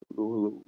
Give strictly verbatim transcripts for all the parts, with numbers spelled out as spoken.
Lulu.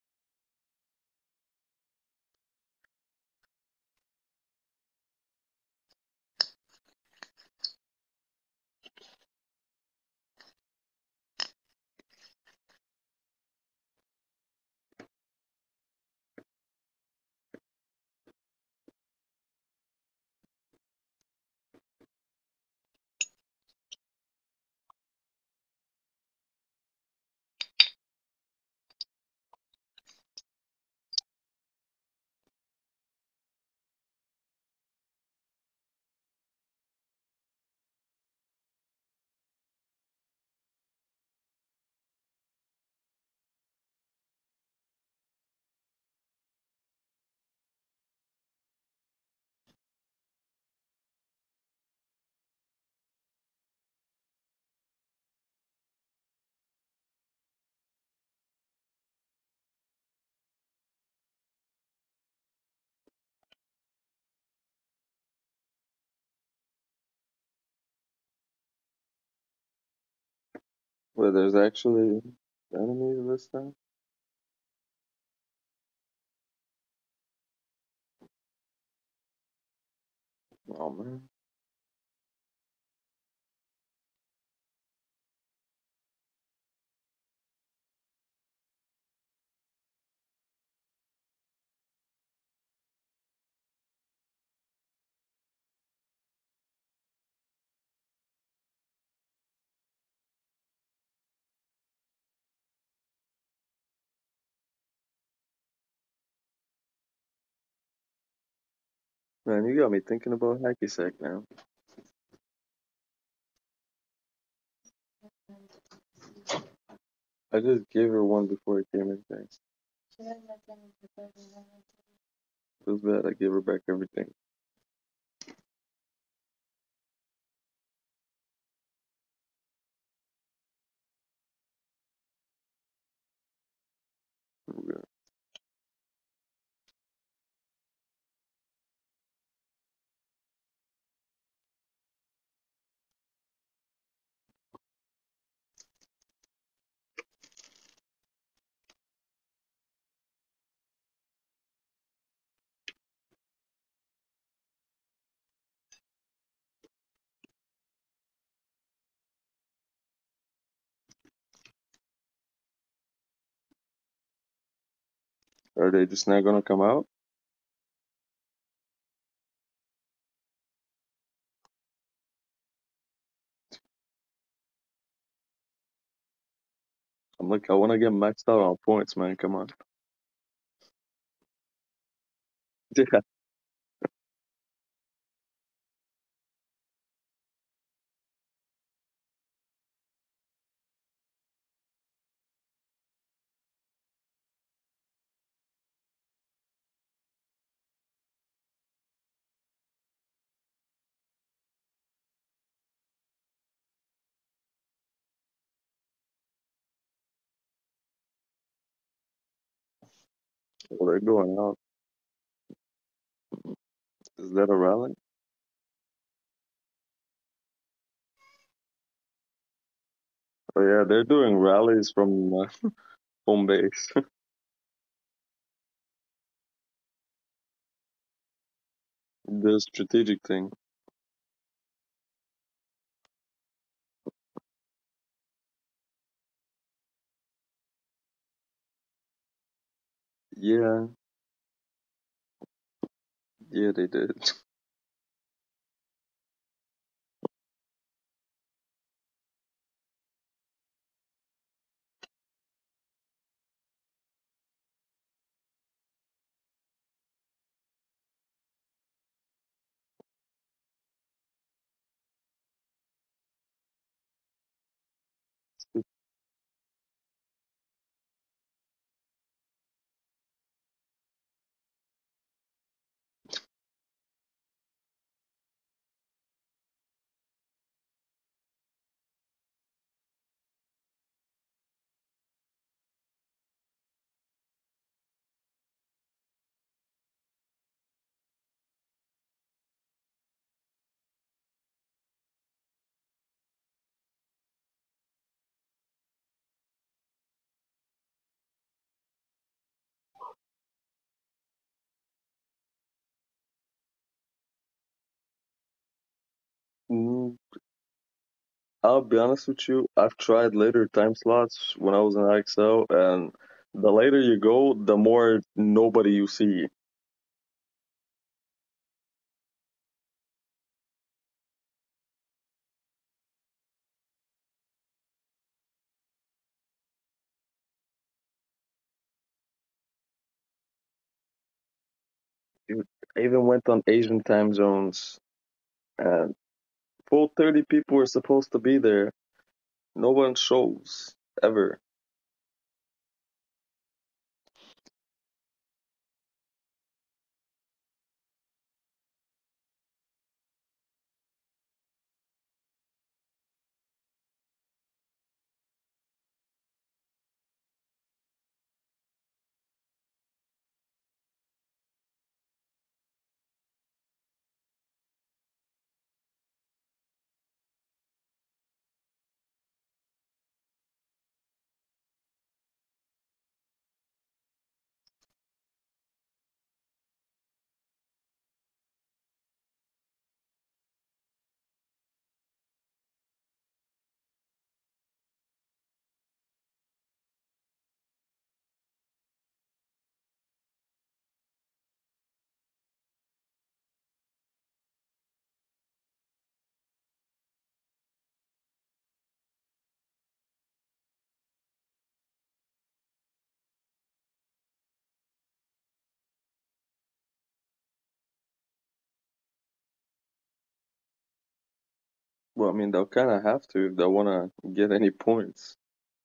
Where there's actually enemies this time? Oh man. Man, you got me thinking about hacky sack now. I just gave her one before it came in. Thanks. Feels bad. I gave her back everything. Yeah. Are they just not gonna come out? I'm like, I want to get maxed out on points, man. Come on. Yeah. Well, they're going out. Is that a rally? Oh yeah, they're doing rallies from uh, home base. The strategic thing. Yeah, yeah, they did. Mm, I'll be honest with you. I've tried later time slots when I was in I X L, and the later you go, the more nobody you see. Dude, I even went on Asian time zones, and full thirty people were supposed to be there. No one shows ever. Well, I mean, they'll kind of have to if they want to get any points.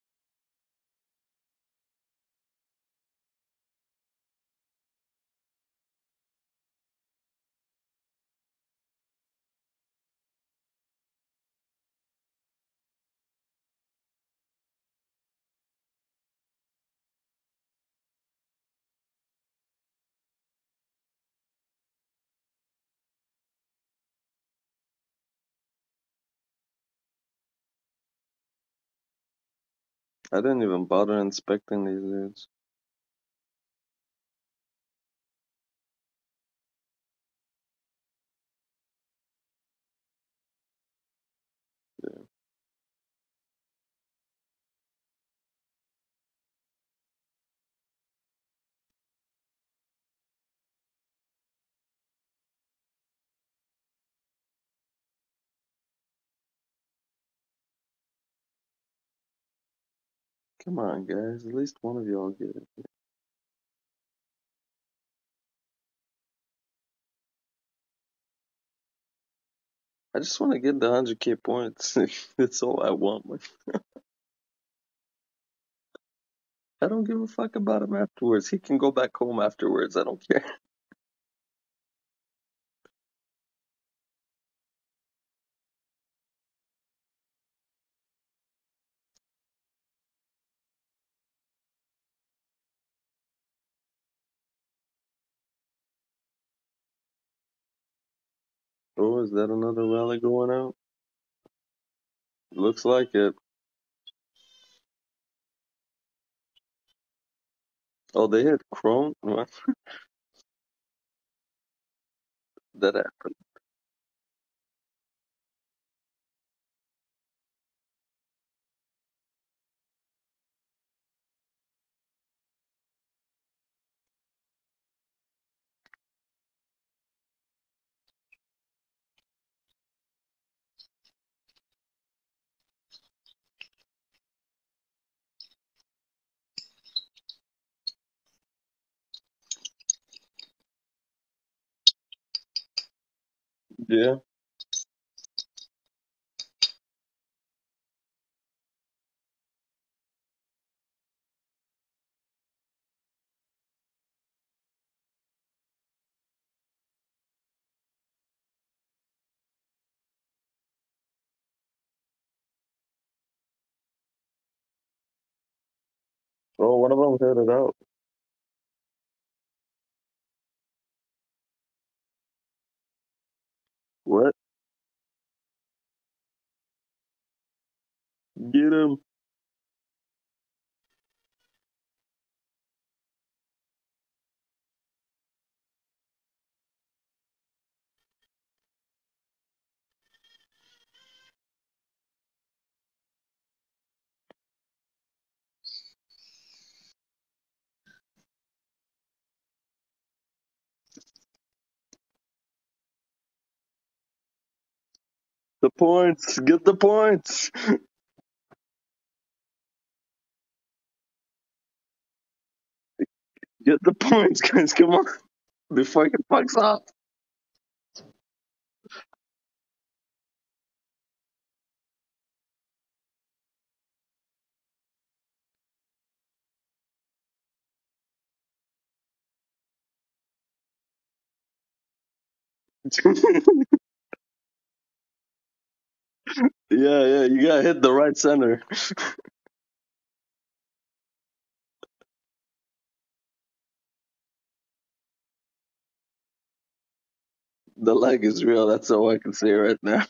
I didn't even bother inspecting these dudes. Come on, guys. At least one of y'all get it. I just want to get the one hundred k points. That's all I want. Man. I don't give a fuck about him afterwards. He can go back home afterwards. I don't care. Oh, is that another rally going out? Looks like it. Oh, they had Chrome? What? That happened. Yeah. Oh, one of them headed out. What? Get him. The points. Get the points. Get the points, guys. Come on. Before it fucks up. Yeah, yeah. You gotta hit the right center. The leg is real. That's all I can say right now.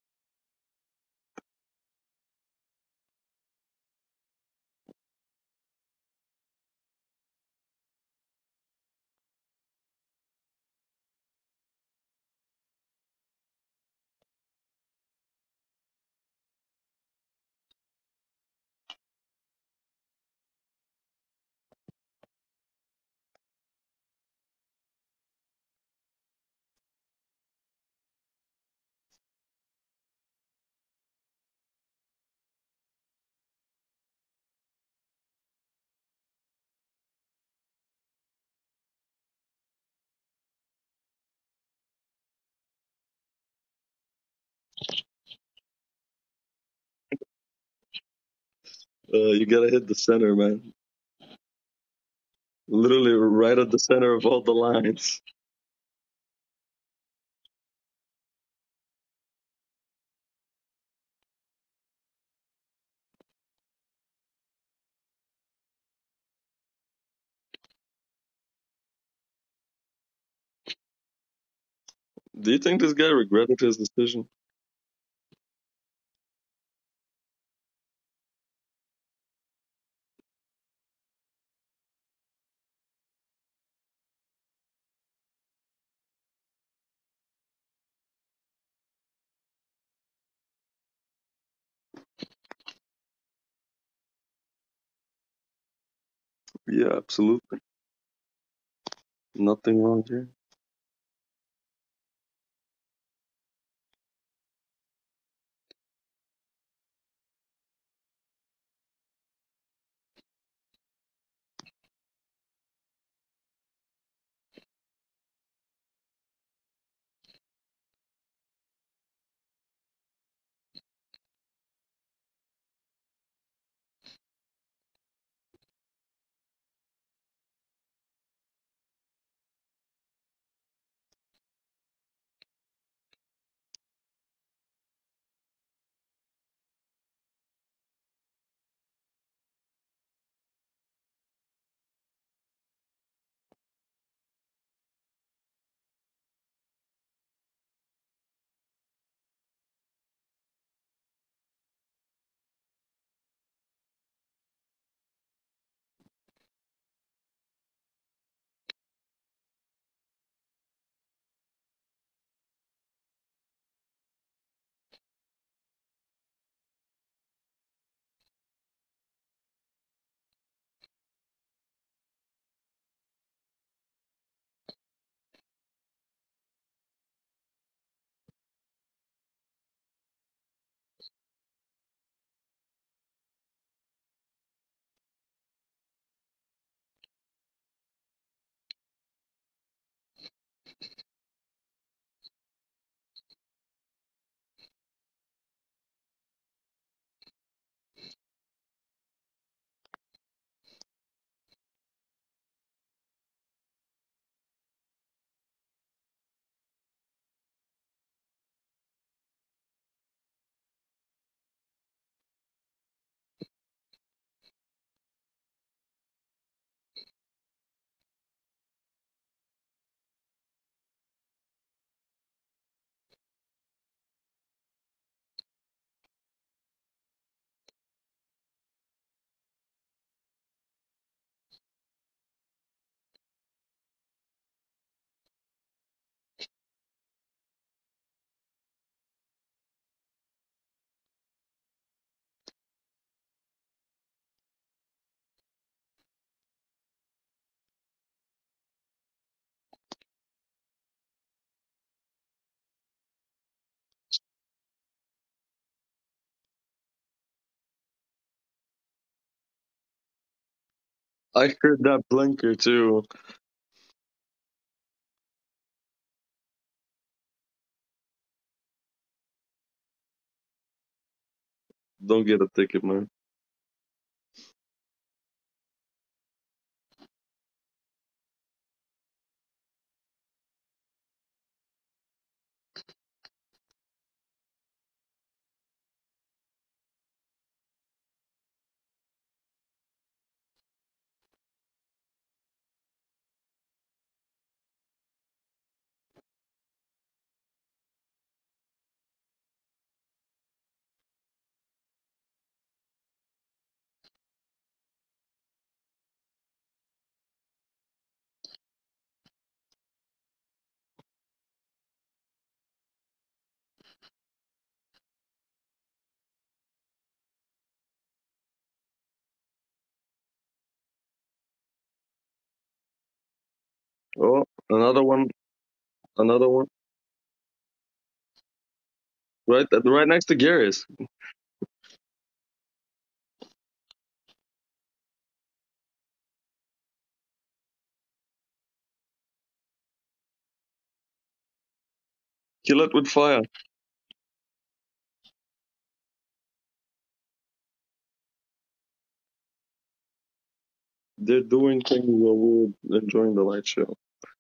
Uh, you gotta hit the center, man. Literally right at the center of all the lines. Do you think this guy regretted his decision? Yeah, absolutely. Nothing wrong here. I heard that blinker too. Don't get a ticket, man. Oh, another one, another one. Right, right next to Garrus. Kill it with fire. They're doing things while we're enjoying the light show.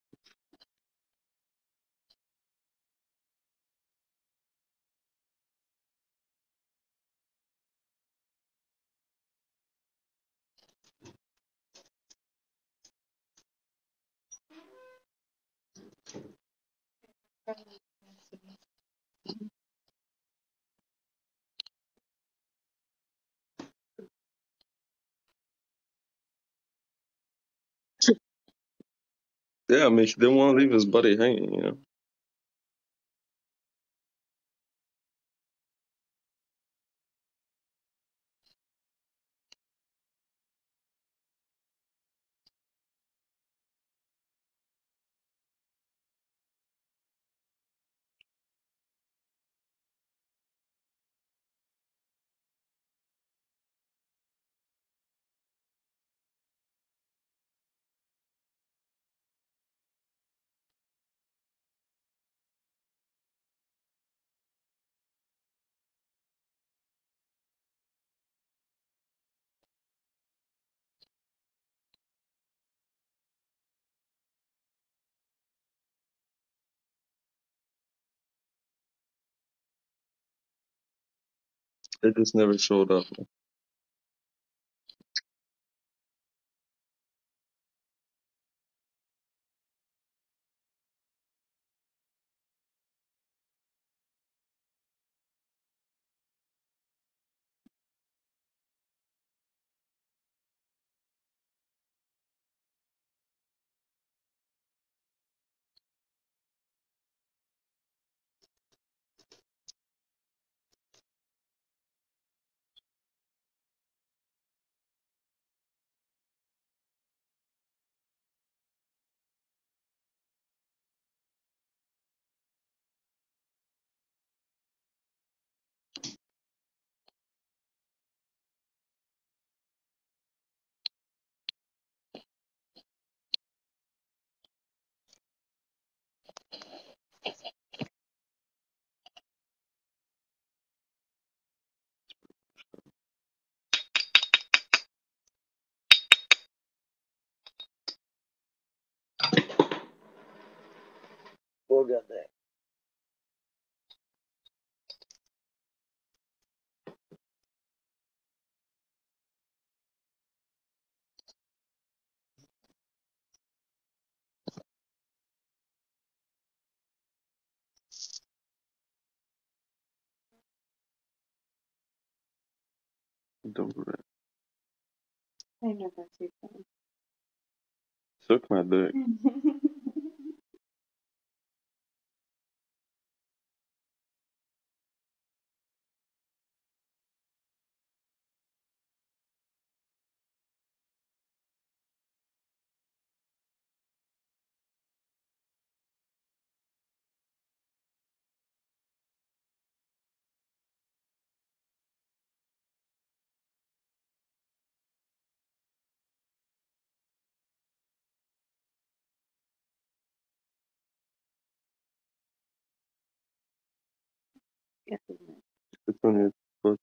Yeah, I mean, he didn't want to leave his buddy hanging, you know. They just never showed up. Oh, goddamn. Don't do that. I never take them. Suck my dick. Yes, isn't it? It's on it. But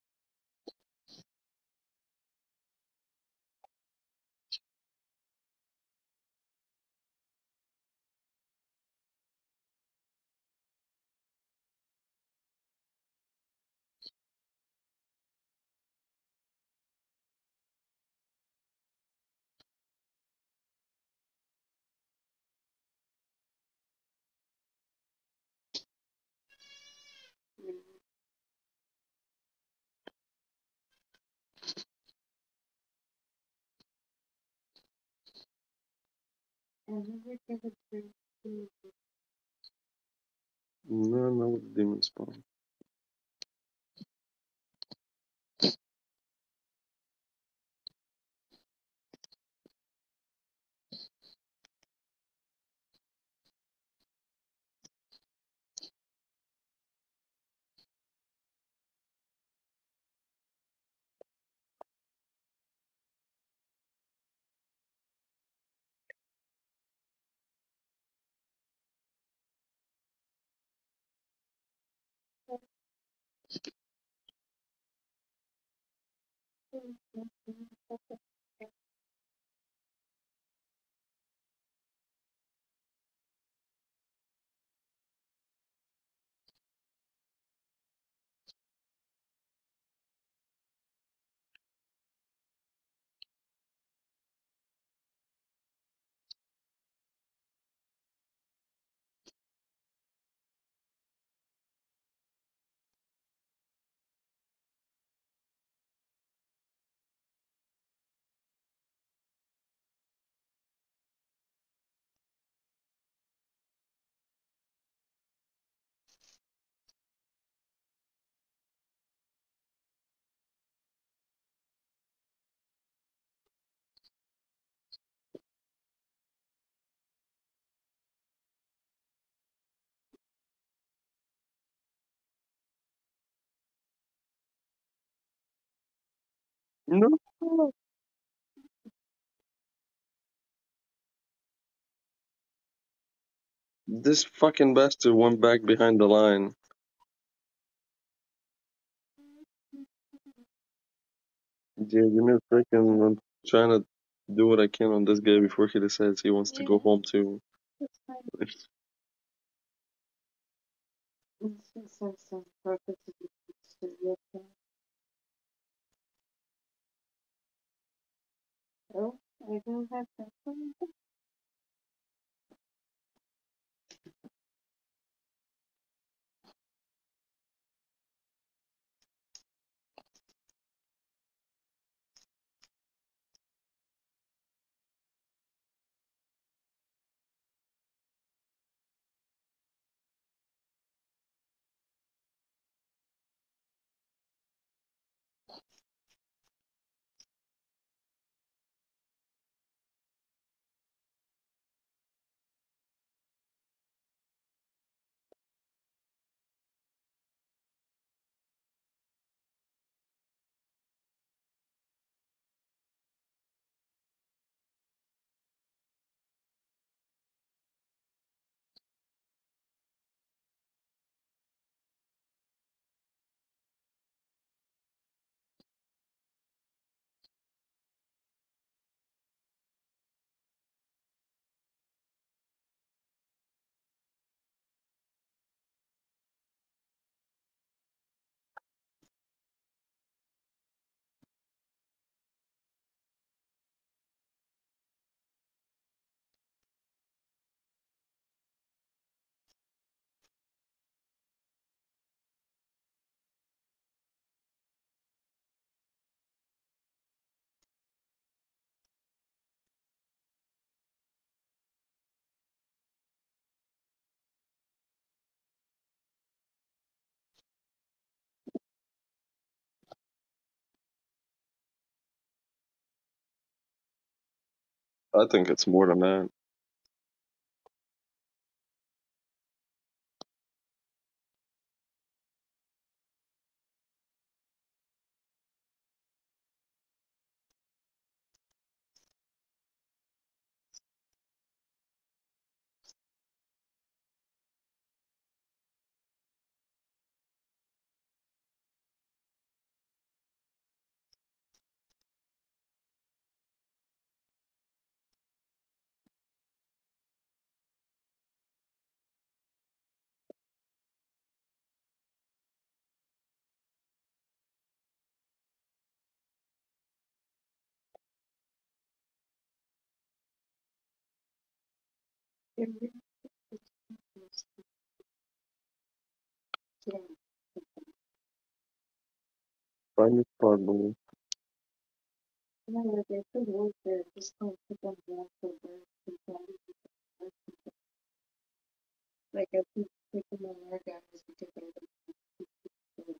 Mm. I never get a drink. Mm. no, no, with the demon spawn. No, this fucking bastard went back behind the line. Yeah, give me a second. I'm trying to do what I can on this guy before he decides he wants to Yeah, go home too. that's fine. It's just some some purpose to be to look at. Oh, I don't have that one. I think it's more than that. It really is getting Find a spot, bro. you know like I could work there, just don't put them down for work and try to get work. Like I keep picking my work hours because I don't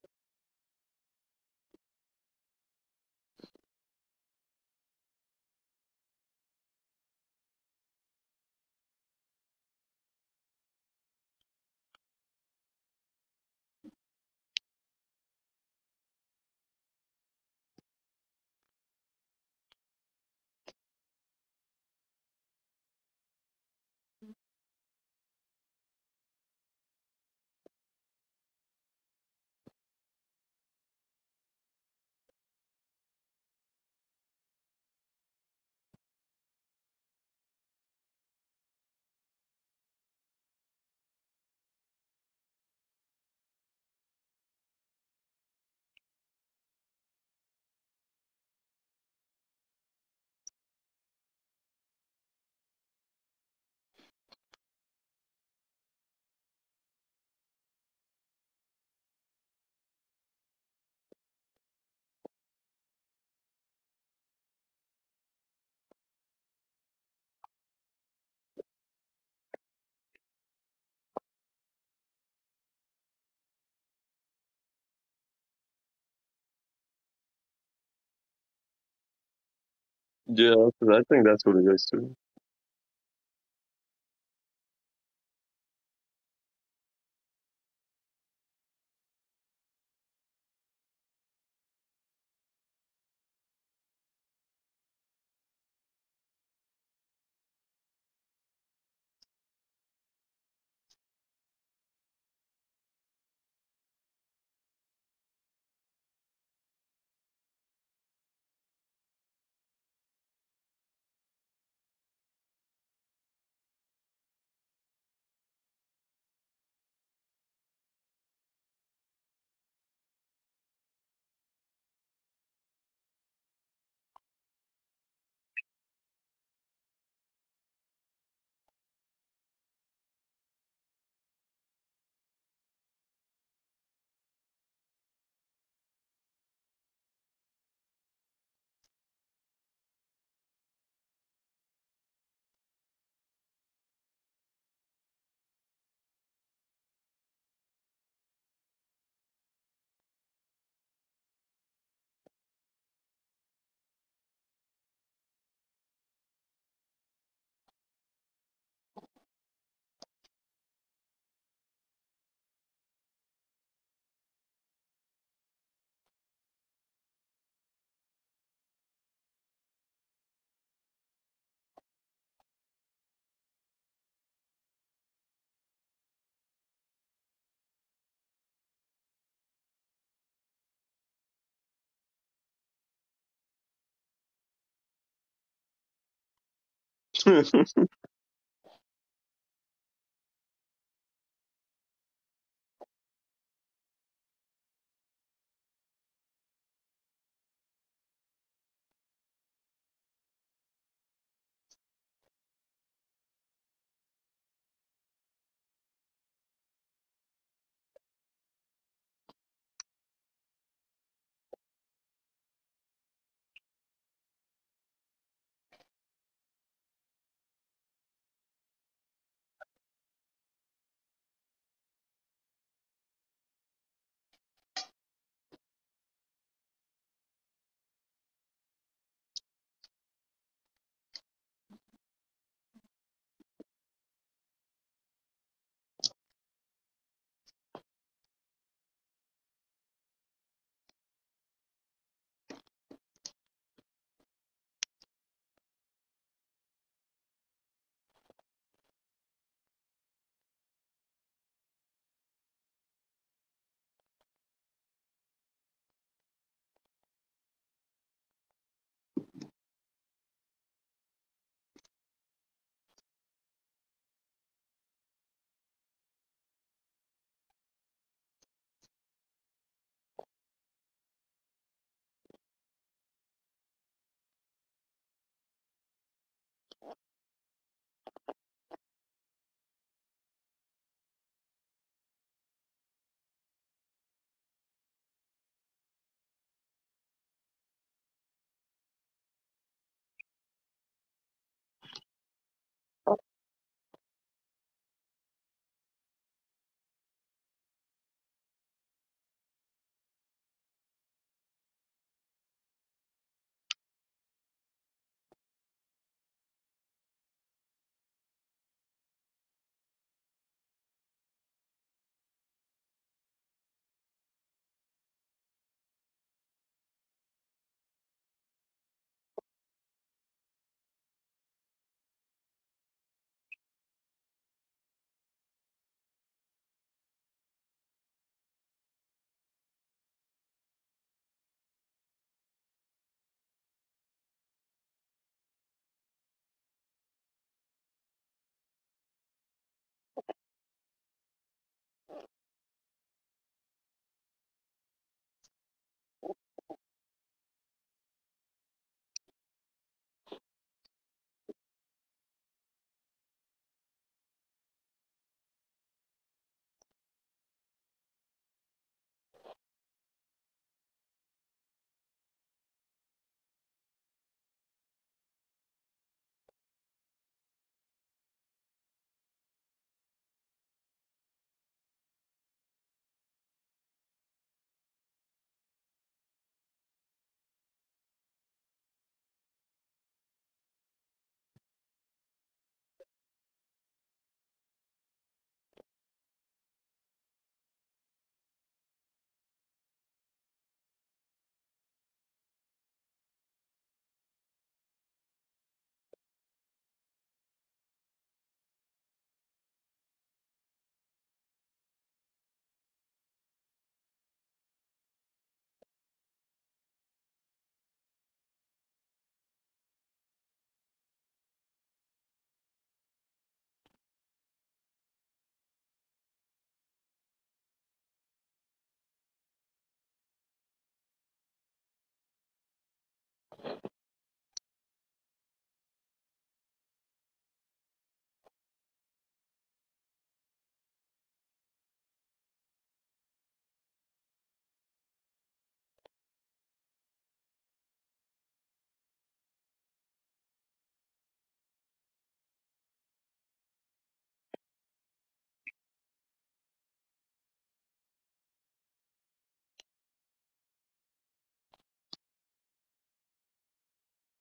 Yeah, I think that's what it is too.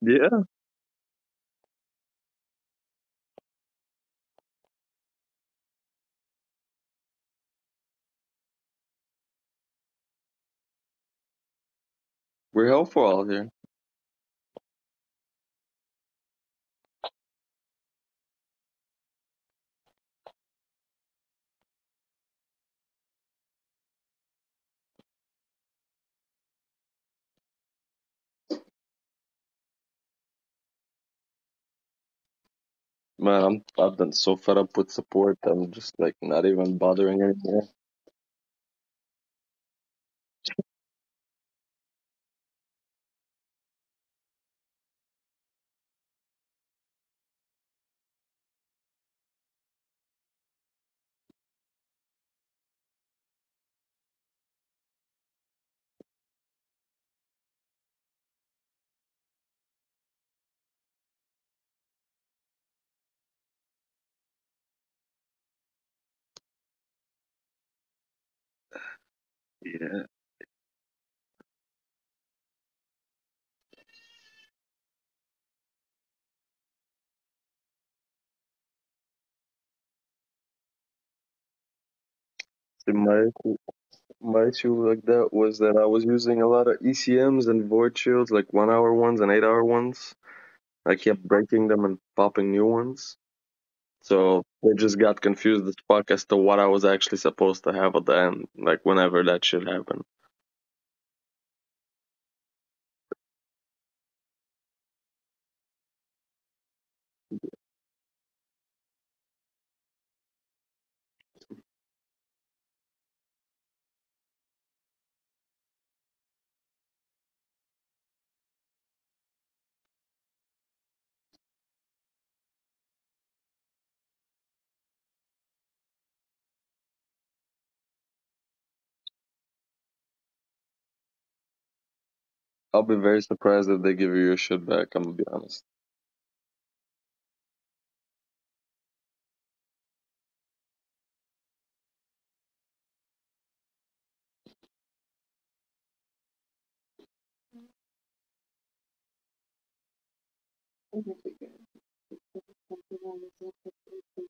Yeah, we're helpful out here. Man, I'm I've been so fed up with support. I'm just like not even bothering anymore. Yeah. See, my my issue like that was that I was using a lot of E C Ms and void shields, like one hour ones and eight hour ones. I kept breaking them and popping new ones. So they just got confused as fuck as to what I was actually supposed to have at the end, like whenever that shit happened. I'll be very surprised if they give you your shit back, I'm gonna be honest. I think we can. Something on this.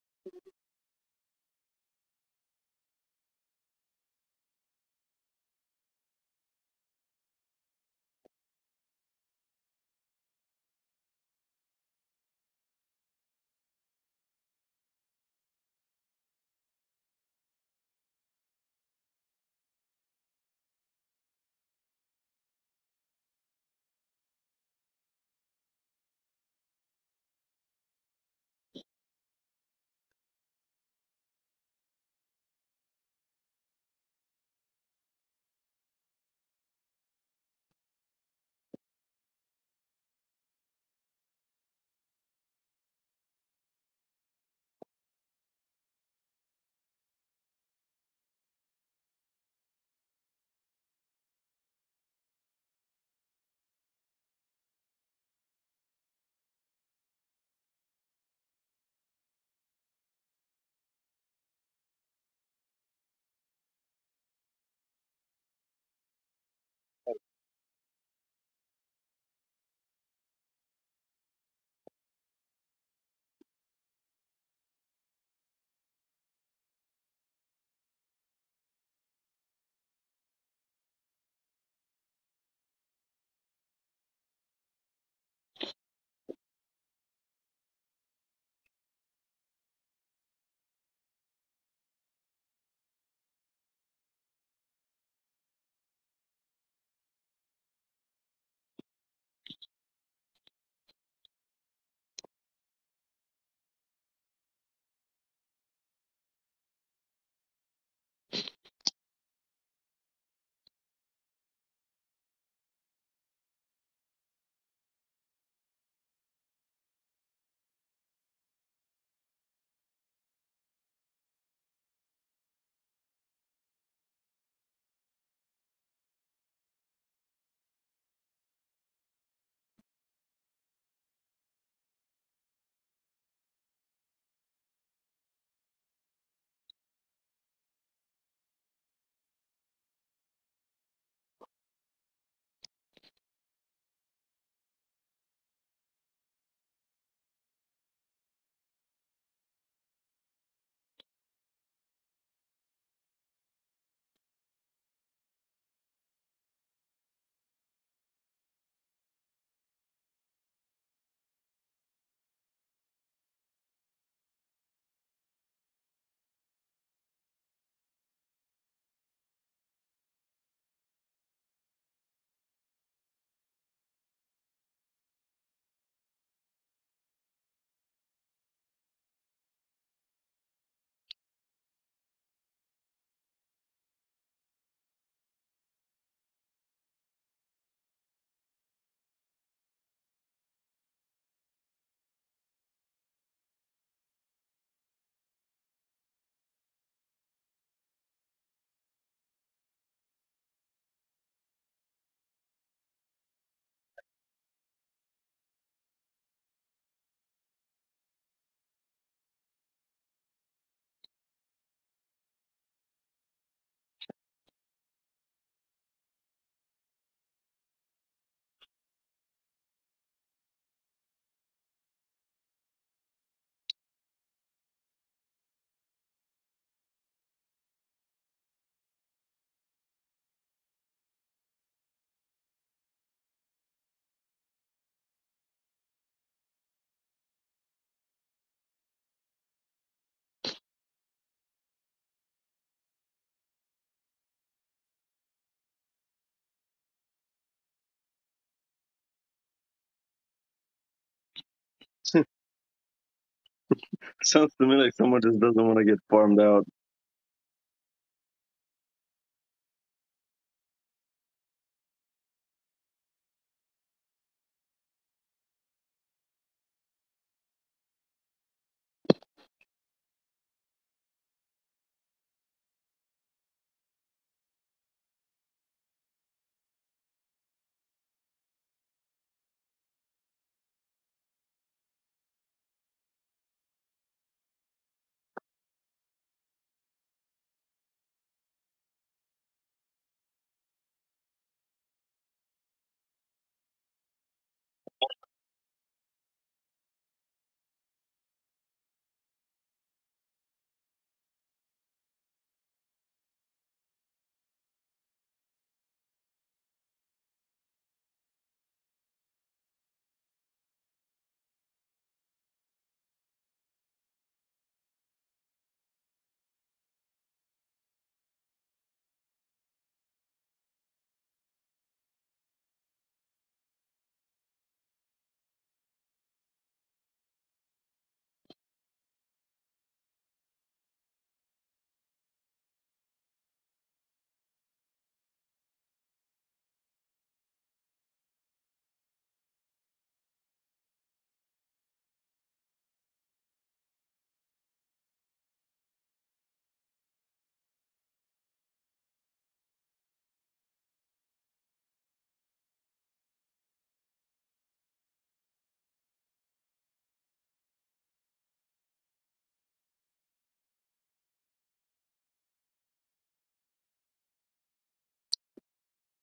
Sounds to me like someone just doesn't want to get farmed out.